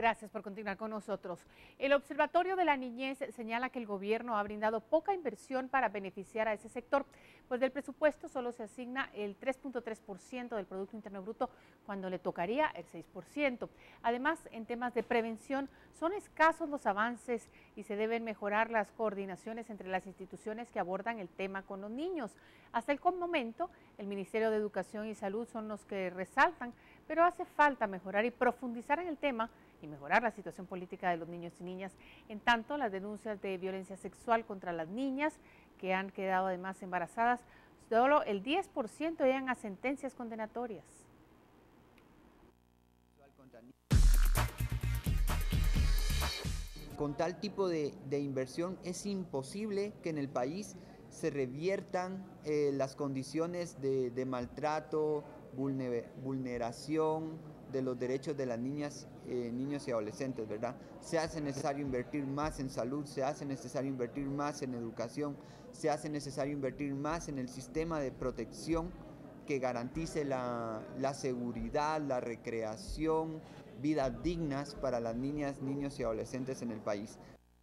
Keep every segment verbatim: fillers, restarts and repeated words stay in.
Gracias por continuar con nosotros. El Observatorio de la Niñez señala que el gobierno ha brindado poca inversión para beneficiar a ese sector, pues del presupuesto solo se asigna el tres punto tres por ciento del Producto Interno Bruto cuando le tocaría el seis por ciento. Además, en temas de prevención son escasos los avances y se deben mejorar las coordinaciones entre las instituciones que abordan el tema con los niños. Hasta el momento, el Ministerio de Educación y Salud son los que resaltan, pero hace falta mejorar y profundizar en el tema y mejorar la situación política de los niños y niñas. En tanto, las denuncias de violencia sexual contra las niñas que han quedado además embarazadas, solo el diez por ciento llegan a sentencias condenatorias. Con tal tipo de, de inversión es imposible que en el país se reviertan eh, las condiciones de, de maltrato, vulneración de los derechos de las niñas, eh, niños y adolescentes, ¿verdad? Se hace necesario invertir más en salud, se hace necesario invertir más en educación, se hace necesario invertir más en el sistema de protección que garantice la, la seguridad, la recreación, vidas dignas para las niñas, niños y adolescentes en el país.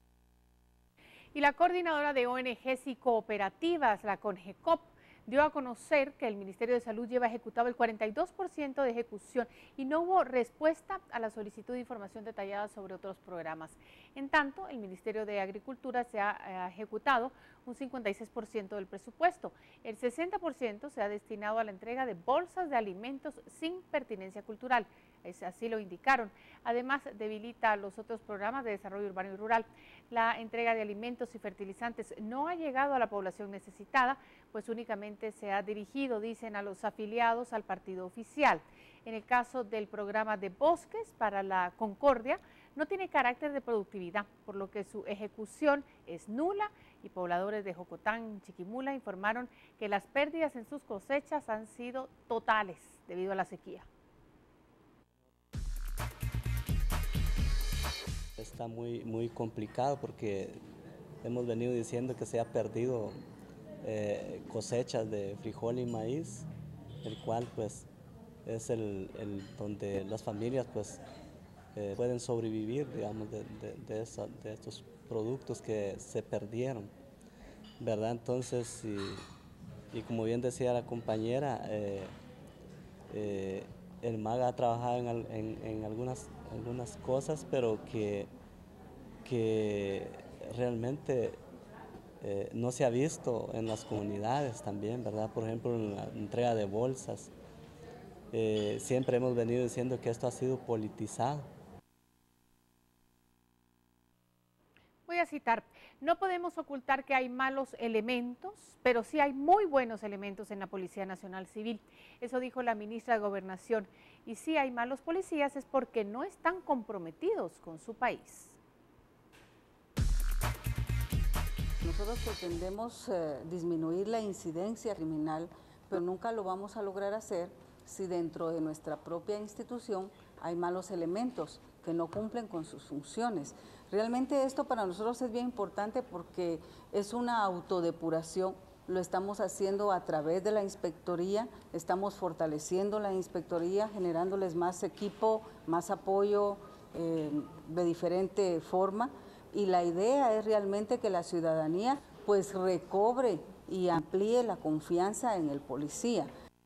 Y la coordinadora de O N Ges y cooperativas, la CONGECOP, dio a conocer que el Ministerio de Salud lleva ejecutado el cuarenta y dos por ciento de ejecución y no hubo respuesta a la solicitud de información detallada sobre otros programas. En tanto, el Ministerio de Agricultura se ha ejecutado un cincuenta y seis por ciento del presupuesto. El sesenta por ciento se ha destinado a la entrega de bolsas de alimentos sin pertinencia cultural. Así lo indicaron. Además, debilita los otros programas de desarrollo urbano y rural. La entrega de alimentos y fertilizantes no ha llegado a la población necesitada, pues únicamente se ha dirigido, dicen, a los afiliados al partido oficial. En el caso del programa de bosques para la Concordia, no tiene carácter de productividad, por lo que su ejecución es nula y pobladores de Jocotán, Chiquimula informaron que las pérdidas en sus cosechas han sido totales debido a la sequía. Está muy, muy complicado porque hemos venido diciendo que se ha perdido eh, cosechas de frijol y maíz, el cual pues es el, el donde las familias pues eh, pueden sobrevivir, digamos, de, de, de, esa, de estos productos que se perdieron, ¿verdad? Entonces, y, y como bien decía la compañera, eh, eh, el MAGA ha trabajado en, en, en algunas, algunas cosas, pero que, que realmente eh, no se ha visto en las comunidades también, ¿verdad? Por ejemplo, en la entrega de bolsas. Eh, siempre hemos venido diciendo que esto ha sido politizado. Voy a citar, no podemos ocultar que hay malos elementos, pero sí hay muy buenos elementos en la Policía Nacional Civil. Eso dijo la ministra de Gobernación. Y si hay malos policías es porque no están comprometidos con su país. Nosotros pretendemos eh, disminuir la incidencia criminal, pero nunca lo vamos a lograr hacer si dentro de nuestra propia institución hay malos elementos que no cumplen con sus funciones. Realmente esto para nosotros es bien importante porque es una autodepuración, lo estamos haciendo a través de la inspectoría, estamos fortaleciendo la inspectoría, generándoles más equipo, más apoyo eh, de diferente forma, y la idea es realmente que la ciudadanía pues recobre y amplíe la confianza en el policía.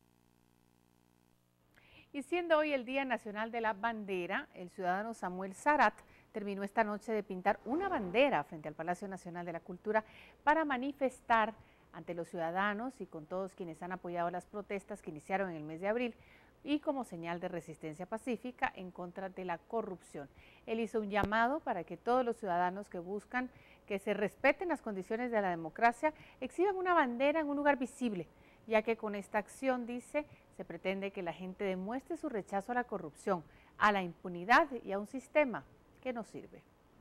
Y siendo hoy el Día Nacional de la Bandera, el ciudadano Samuel Sarat terminó esta noche de pintar una bandera frente al Palacio Nacional de la Cultura para manifestar ante los ciudadanos y con todos quienes han apoyado las protestas que iniciaron en el mes de abril y como señal de resistencia pacífica en contra de la corrupción. Él hizo un llamado para que todos los ciudadanos que buscan que se respeten las condiciones de la democracia exhiban una bandera en un lugar visible, ya que con esta acción, dice, se pretende que la gente demuestre su rechazo a la corrupción, a la impunidad y a un sistema que no sirve.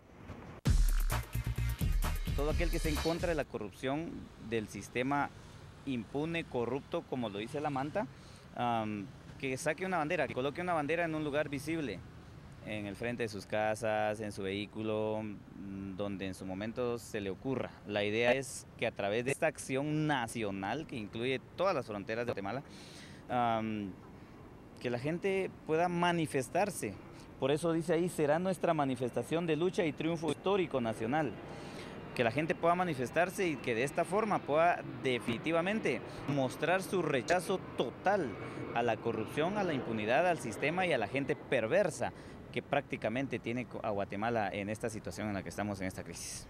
Todo aquel que esté en contra de la corrupción, del sistema impune, corrupto, como lo dice la manta, um, que saque una bandera, que coloque una bandera en un lugar visible, en el frente de sus casas, en su vehículo, donde en su momento se le ocurra. La idea es que a través de esta acción nacional, que incluye todas las fronteras de Guatemala, um, que la gente pueda manifestarse Por eso dice ahí, será nuestra manifestación de lucha y triunfo histórico nacional. Que la gente pueda manifestarse y que de esta forma pueda definitivamente mostrar su rechazo total a la corrupción, a la impunidad, al sistema y a la gente perversa que prácticamente tiene a Guatemala en esta situación en la que estamos en esta crisis.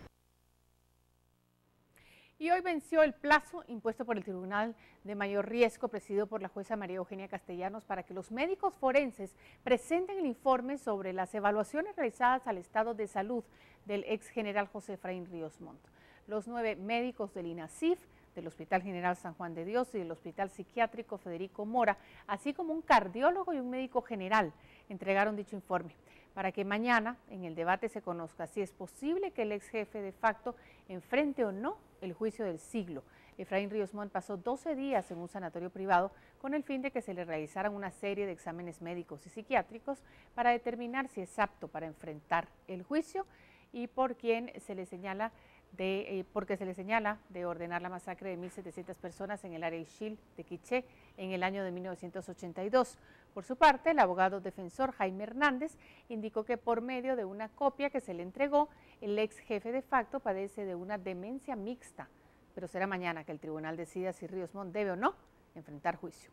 Y hoy venció el plazo impuesto por el Tribunal de Mayor Riesgo, presidido por la jueza María Eugenia Castellanos, para que los médicos forenses presenten el informe sobre las evaluaciones realizadas al estado de salud del ex general José Efraín Ríos Montt. Los nueve médicos del INASIF, del Hospital General San Juan de Dios y del Hospital Psiquiátrico Federico Mora, así como un cardiólogo y un médico general, entregaron dicho informe, para que mañana en el debate se conozca si es posible que el ex jefe de facto enfrente o no el juicio del siglo. Efraín Ríos Montt pasó doce días en un sanatorio privado con el fin de que se le realizaran una serie de exámenes médicos y psiquiátricos para determinar si es apto para enfrentar el juicio y por quien se le señala de, eh, porque se le señala de ordenar la masacre de mil setecientas personas en el área Ixil de Quiché en el año de mil novecientos ochenta y dos. Por su parte, el abogado defensor Jaime Hernández indicó que por medio de una copia que se le entregó, el ex jefe de facto padece de una demencia mixta, pero será mañana que el tribunal decida si Ríos Montt debe o no enfrentar juicio.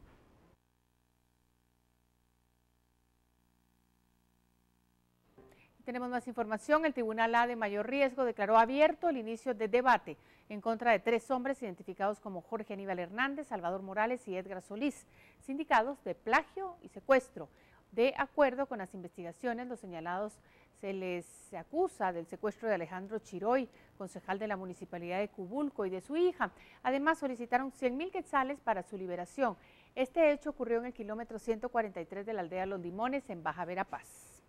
Tenemos más información. El Tribunal A de Mayor Riesgo declaró abierto el inicio de debate en contra de tres hombres identificados como Jorge Aníbal Hernández, Salvador Morales y Edgar Solís, sindicados de plagio y secuestro. De acuerdo con las investigaciones, los señalados se les acusa del secuestro de Alejandro Chiroy, concejal de la Municipalidad de Cubulco, y de su hija. Además, solicitaron cien mil quetzales para su liberación. Este hecho ocurrió en el kilómetro ciento cuarenta y tres de la aldea Los Limones, en Baja Verapaz.